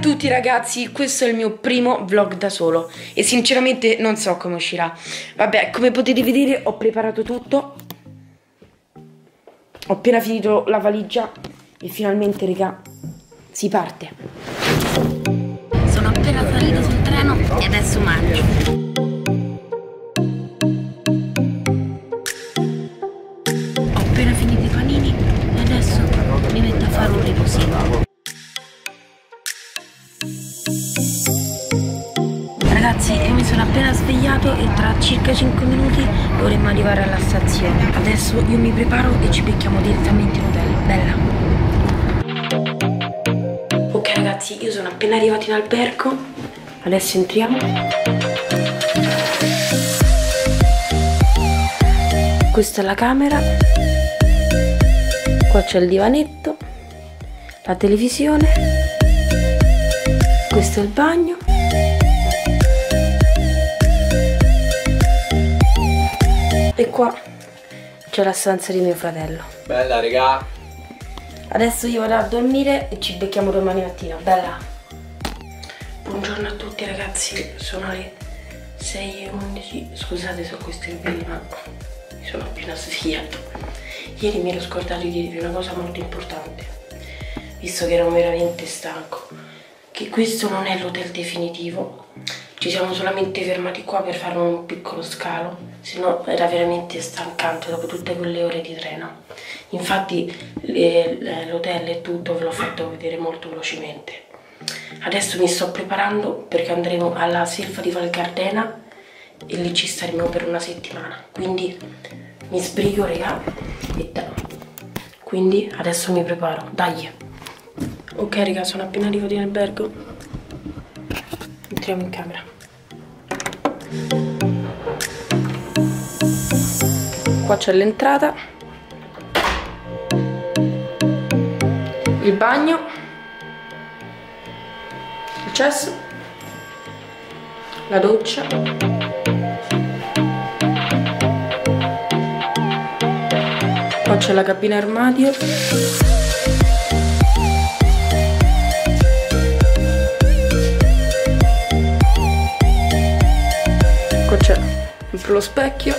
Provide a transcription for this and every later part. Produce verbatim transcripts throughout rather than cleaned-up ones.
tutti ragazzi, questo è il mio primo vlog da solo e sinceramente non so come uscirà. Vabbè, come potete vedere ho preparato tutto. Ho appena finito la valigia e finalmente, raga, si parte. Sono appena salita sul treno e adesso mangio. Ho appena finito i panini e adesso mi metto a fare un riposino. Ragazzi, io mi sono appena svegliato e tra circa cinque minuti dovremmo arrivare alla stazione. Adesso io mi preparo e ci becchiamo direttamente in hotel. Bella. Ok ragazzi, io sono appena arrivato in albergo. Adesso entriamo. Questa è la camera. Qua c'è il divanetto, la televisione. Questo è il bagno. E qua c'è la stanza di mio fratello. Bella regà. Adesso io vado a dormire e ci becchiamo domani mattina. Bella. Buongiorno a tutti ragazzi, sono le sei e undici. Scusate se ho questi capelli ma mi sono appena svegliato. Ieri mi ero scordato di dirvi una cosa molto importante, visto che ero veramente stanco, che questo non è l'hotel definitivo. Ci siamo solamente fermati qua per fare un piccolo scalo, se no era veramente stancante dopo tutte quelle ore di treno. Infatti l'hotel e tutto ve l'ho fatto vedere molto velocemente. Adesso mi sto preparando perché andremo alla Selva di Val Gardena e lì ci staremo per una settimana. Quindi mi sbrigo raga e da. Quindi adesso mi preparo, dai. Ok raga, sono appena arrivato in albergo. Entriamo in camera. Qua c'è l'entrata, il bagno, il cesso, la doccia, qua c'è la cabina armadio, qua c'è lo specchio,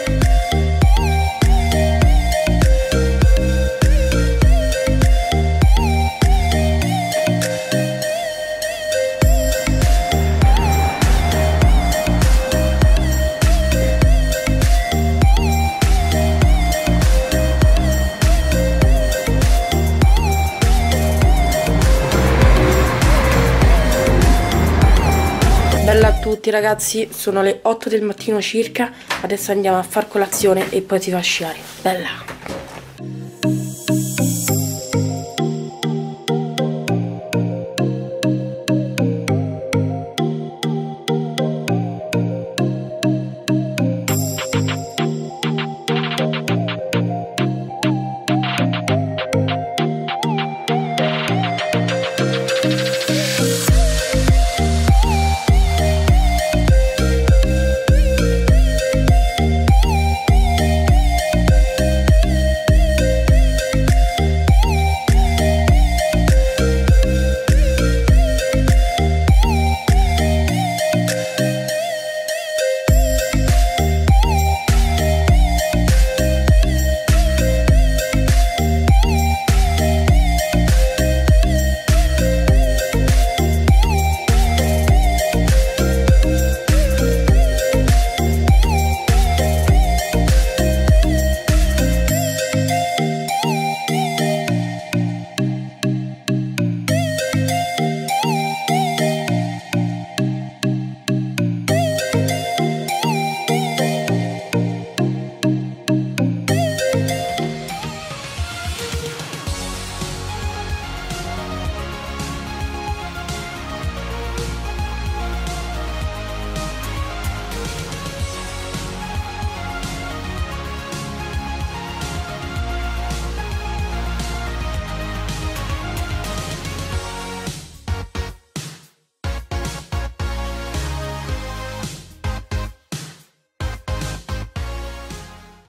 bella a tutti ragazzi, sono le otto del mattino circa, adesso andiamo a far colazione e poi si va a sciare. Bella!